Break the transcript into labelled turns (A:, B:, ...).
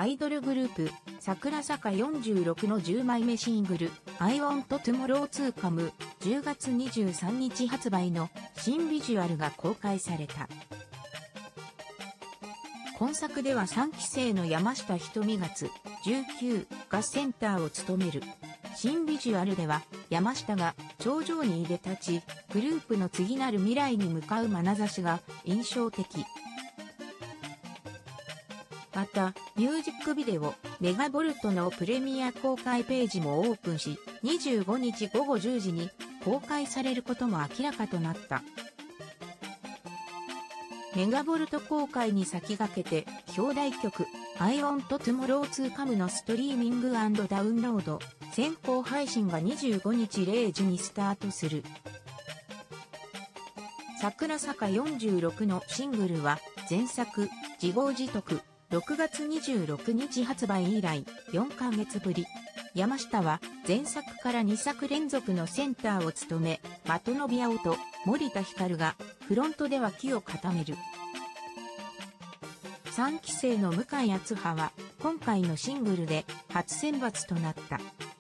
A: アイドルグループ、桜坂46の10枚目シングル、I Want Tomorrow to Come、10月23日発売の新ビジュアルが公開された。今作では3期生の山下ひとみが19がセンターを務める。新ビジュアルでは山下が頂上にいで立ち、グループの次なる未来に向かう眼差しが印象的。また、ミュージックビデオ、メガボルトのプレミア公開ページもオープンし、25日午後10時に公開されることも明らかとなった。メガボルト公開に先駆けて、表題曲、I Want Tomorrow to Comeのストリーミング&ダウンロード、先行配信が25日0時にスタートする。桜坂46のシングルは、前作、自業自得、6月26日発売以来、4ヶ月ぶり。山下は、前作から2作連続のセンターを務め、的野ビアオと森田ひかるが、フロントで脇を固める。3期生の向井敦葉は、今回のシングルで初選抜となった。